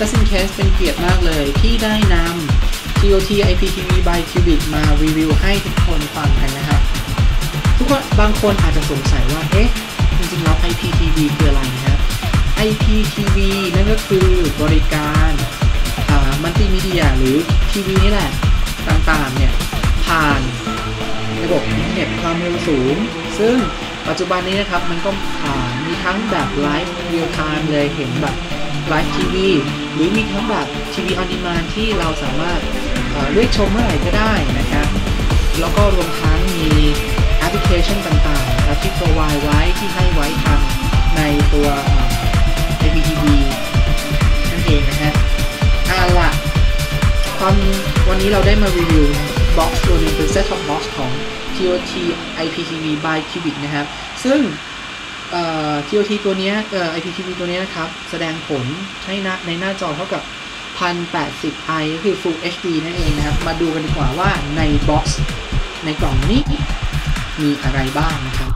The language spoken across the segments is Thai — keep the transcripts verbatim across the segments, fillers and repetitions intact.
just in case เป็นเกียรติมากเลยที่ได้นำ ที โอ ที ไอ พี ที วี by Cubic มารีวิวให้ทุกคนฟังกันนะครับทุกคนบางคนอาจจะสงสัยว่าเอ๊ะจริงๆแล้ว ไอ พี ที วี คืออะไรนะครับ ไอ พี ที วี นั่นก็คือบริการมัลติมีเดียหรือทีวีนี่แหละต่างๆเนี่ยผ่านระบบอินเทอร์เน็ตความเร็วสูงซึ่งปัจจุบันนี้นะครับมันก็มีทั้งแบบไลฟ์เรียลไทม์เลยเห็นแบบไลฟ์ทีวีหรือมีทั้งแบบทีวีออนดีมานด์ที่เราสามารถเลือกชมเมื่อไหร่ก็ได้นะครับแล้วก็รวมทั้งมีแอปพลิเคชันต่างๆนะครับที่ provide ไว้ที่ให้ไว้ทางในตัว ไอ พี ที วี นั่นเองนะฮะอ่าล่ะตอนวันนี้เราได้มารีวิวบ็อกซ์ตัวนึงเป็น Set Top Box ของ ที โอ ที ไอ พี ที วี by Cubic นะครับซึ่งเอ่อ ที โอ ที ตัวนี้เอ่อ ไอ พี ที วี ตัวนี้นะครับแสดงผลให้หน้าในหน้าจอเท่ากับ หนึ่งพันแปดสิบไอ ก็คือ Full เอช ดี นั่นเองนะครับมาดูกันดีกว่าว่าในบ็อกซ์ในกล่องนี้มีอะไรบ้างนะครับ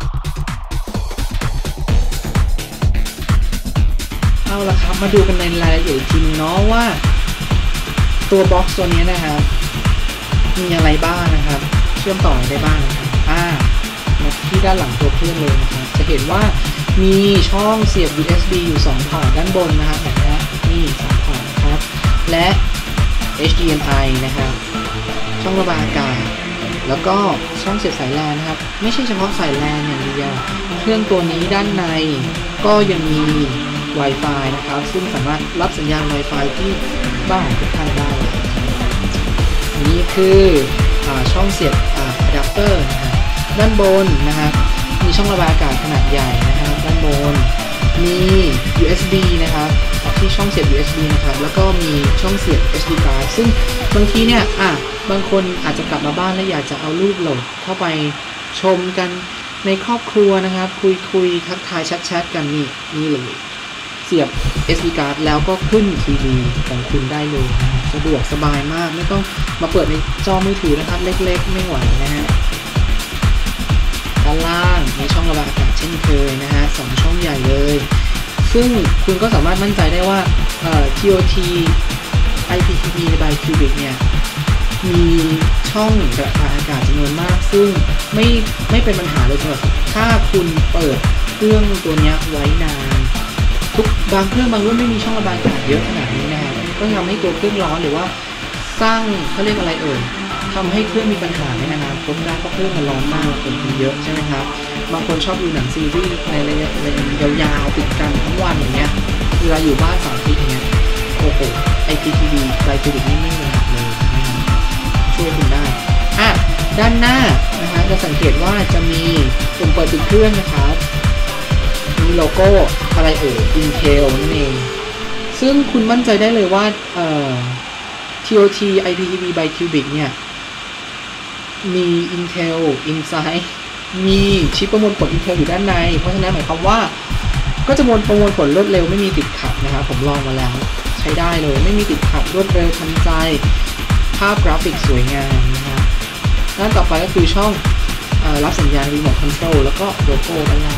เอาละครับมาดูกันในรายละเอียดจริงเนาะว่าตัวบ็อกซ์ตัวนี้นะครับมีอะไรบ้างนะครับเชื่อมต่อได้บ้างนะครับอ่ามาที่ด้านหลังตัวเครื่องเลยนะครับจะเห็นว่ามีช่องเสียบ ยู เอส บี อยู่สองพอร์ตด้านบนนะครับเห็นไหมฮะนี่สองพอร์ตนะครับและ เอช ดี เอ็ม ไอ นะครับช่องระบายอากาศแล้วก็ช่องเสียบสายแลนนะครับไม่ใช่เฉพาะสายแลนอย่างเดียวเครื่องตัวนี้ด้านในก็ยังมี Wi-Fi นะครับซึ่งสามารถรับสัญญาณ Wi-Fi ที่บ้านของทุกท่านได้นี่คืออช่องเสียบอะแดปเตอร์นะครับด้านบนนะครับมีช่องระบายอากาศขนาดใหญ่นะครับด้านบนมี ยู เอส บี นะครับที่ช่องเสียบ ยู เอส บี นะครับแล้วก็มีช่องเสียบ เอส ดี card ซึ่งบางทีเนี่ยอ่ะบางคนอาจจะกลับมาบ้านแล้วอยากจะเอารูปโหลดเข้าไปชมกันในครอบครัวนะครับคุยคุยทักทายแชทๆกันนี่นี่เลยเสียบ เอส ดี card แล้วก็ขึ้นทีวีของคุณได้เลยนะสะดวกสบายมากไม่ต้องมาเปิดในจอมือถือนะครับเล็กๆไม่ไหวนะฮะด้านล่างมีช่องระบายอากาศเช่นเคยนะฮะสองช่องใหญ่เลยซึ่งคุณก็สามารถมั่นใจได้ว่าเอ่อ ที โอ ที ไอ พี ที วี by Cubic เนี่ยมีช่องระบายอากาศจำนวนมากซึ่งไม่ไม่เป็นปัญหาเลยสำหรับถ้าคุณเปิดเครื่องตัวนี้ไว้นานทุกบางเครื่องบางรุ่นไม่มีช่องระบายอากาศเยอะขนาดนี้นะครับก็ทำให้ตัวเครื่องร้อนหรือว่าสร้างเขาเรียกอะไรเอ่ยทำให้เครื่องมีปัญหาในอนาคตได้เพราะเครื่องมันร้อนมากคนกินเยอะใช่ไหมครับบางคนชอบดูหนังซีรีส์ในระยะยาวๆติดกันทั้งวันอย่างเงี้ยเวลาอยู่บ้านสามอาทิตย์อย่างเงี้ยโอ้โห ไอ พี ที วี by Cubicนี่ไม่มีปัญหาเลยนะครับช่วยคุณได้อ่ะด้านหน้านะฮะจะสังเกตว่าจะมีปุ่มเปิดปิดเครื่องนะครับมีโลโก้อะไรเอ่ย Intel นั่นเองซึ่งคุณมั่นใจได้เลยว่าเอ่อ ที โอ ที ไอ พี ที วี by Cubic เนี่ยมี Intel Inside มีชิปประมวลผล Intel อยู่ด้านในเพราะฉะนั้นหมายความว่าก็จะประมวลผลรวดเร็วไม่มีติดขัดนะครับผมลองมาแล้วใช้ได้เลยไม่มีติดขัดรวดเร็วทันใจภาพกราฟิกสวยงามนะครับด้านต่อไปก็คือช่องเอ่อรับสัญญาณ Remote Control แล้วก็โลโก้ด้านล่าง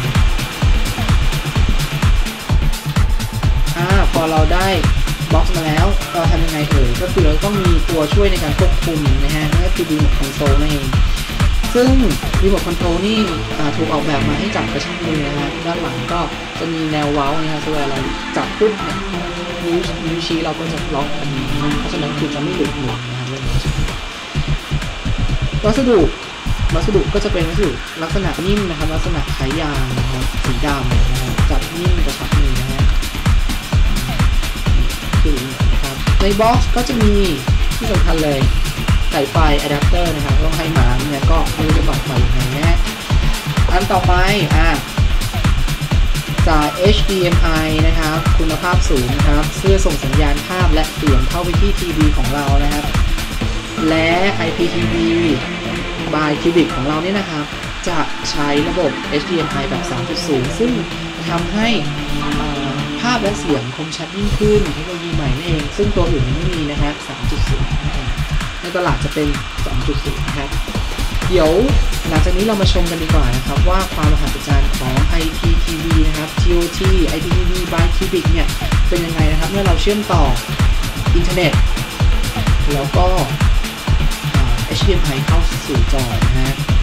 อ่าพอเราได้บ็อกซ์มาแล้วเราทำยังไงเอ่ยก็คือเราต้องมีตัวช่วยในการควบคุมนะฮะนั่นก็คือ Remote Control นั่นเองซึ่ง Remote Control นี่ถูกออกแบบมาให้จับกระชับมือนะฮะด้านหลังก็จะมีแนวเว้านะฮะเวลาเราจับปุ๊บเนี่ยนิ้วนิ้วชี้เราก็จะล็อกอันนี้เพราะฉะนั้นคือจะไม่หลุดมือนะครับวัสดุวัสดุก็จะเป็นวัสดุลักษณะนิ่มนะครับลักษณะขายยางนะครับสีดำนะครับจับนิ่มกระชับมือนะฮะคือนะครับในบ็อกซ์ก็จะมีที่สำคัญเลยสายไฟอะแดปเตอร์นะครับต้องให้หมาเนี่ยก็ไม่รู้จะต่อไฟยังไงนะฮะอันต่อไปอ่ะสาย เอช ดี เอ็ม ไอ นะครับคุณภาพสูงนะครับเพื่อส่งสัญญาณภาพและเสียงเข้าไปที่ทีวีของเรานะครับและ ไอ พี ที วี by Cubic ของเราเนี่ยนะครับจะใช้ระบบ เอช ดี เอ็ม ไอ แบบ สามจุดศูนย์ ซึ่งทำให้ภาพและเสียงคมชัดยิ่งขึ้นเทคโนโลยีใหม่นั่นเองซึ่งตัวอื่นไม่มีนะฮะ สามจุดศูนย์ ในตลาดจะเป็น สองจุดศูนย์ นะครับเดี๋ยวหลังจากนี้เรามาชมกันดีกว่านะครับว่าความมหัศจรรย์ของ ไอ พี ที วี นะครับ ที โอ ที ไอ พี ที วี by Cubic เนี่ยเป็นยังไงนะครับเมื่อเราเชื่อมต่ออินเทอร์เน็ตแล้วก็ เอช ดี เอ็ม ไอ เข้าสู่จอนะฮะ